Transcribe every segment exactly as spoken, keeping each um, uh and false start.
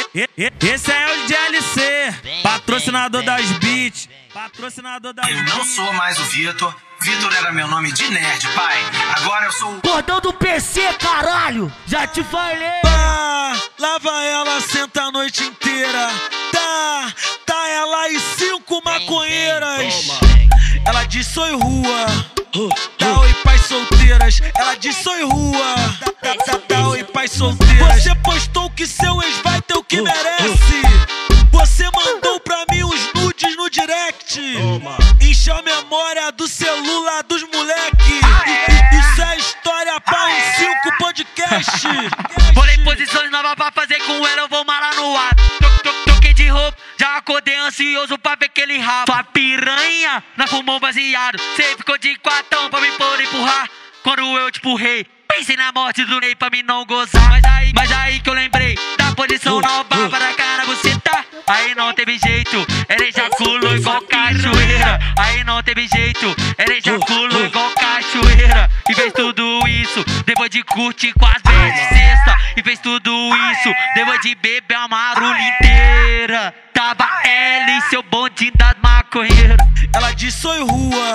Esse é o D L C, patrocinador das beats, patrocinador das Eu não sou mais o Vitor. Vitor era meu nome de nerd, pai. Agora eu sou o Cordão do P C, caralho! Já te falei! Pá, lá vai ela, senta a noite inteira. Tá, tá ela e cinco maconheiras. Ela diz sou rua. Tá oi pais solteiras. Ela diz sou rua. Tá, tá, tá oi pais solteiras. Você postou que seu ex vai ter o que merece. Você mandou pra mim os nudes no direct. Encheu a memória do celular dos moleque. Isso é história pra um cinco podcast. Bolei posições novas pra fazer com ela, eu vou malar no ar. Troquei de roupa, já acordei ansioso pra ver aquele rabo. Sua piranha, na fumou baseado. Cê ficou de quatão pra me pôr empurrar. Quando eu te empurrei, pensei na morte do Ney pra mim não gozar. Mas aí, mas aí que eu lembrei da posição nova pra cara você tá. Aí não teve jeito, ela ejaculou igual cachoeira. Aí não teve jeito, ela ejaculou igual cachoeira. E fez tudo isso depois de curtir com as vezes sexta. E fez tudo isso depois de beber a marulha inteira. Tava ela e seu bonde das maconheiras. Ela diz sou rua.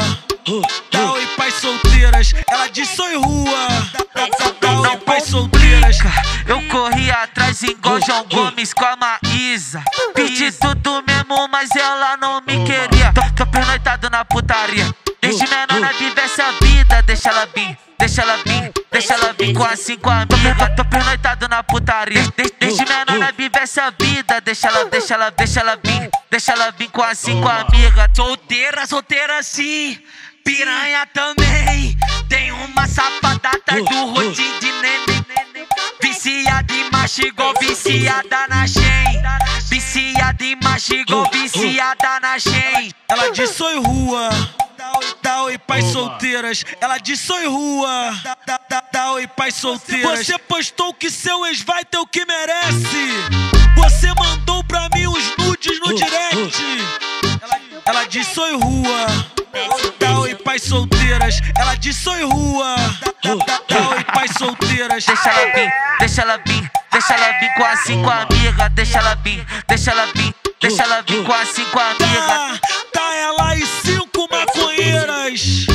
Tá oi pais solteiras. Ela diz sou rua. Tá oi pais solteiras. Eu corri atrás igual João Gomes com a Maísa. Pedi tudo mesmo, mas ela não me queria. Tô, tô pernoitado na putaria. Deixa menor viver essa vida. Deixa ela vir, deixa ela vir, deixa ela vir com as cinco amigas. Tô pernoitado na putaria. De, deixa menor viver essa vida. Deixa ela, deixa ela, deixa ela vir, deixa ela vir com as cinco amigas. Solteira, solteira sim. Piranha também. Tem uma safada atrás do rodinho de neném. Viciada em macho igual viciada na Shen. Viciada em macho igual viciada na Shen. Ela diz sou rua. Tá oi pais solteiras. Ela diz sou rua. Tá oi pais solteiras. Você postou que seu ex vai ter o que merece. Você mandou pra mim os nudes no direct. Ela diz sou rua. Tá oi pais solteiras. Ela diz sou rua. Tá oi pais solteiras. Deixa ela vir, deixa ela vir, deixa ela vir com as cinco amigas. Deixa ela vir, deixa ela vir, deixa ela vir com as cinco amigas. Tá, tá ela e cinco maconheiras.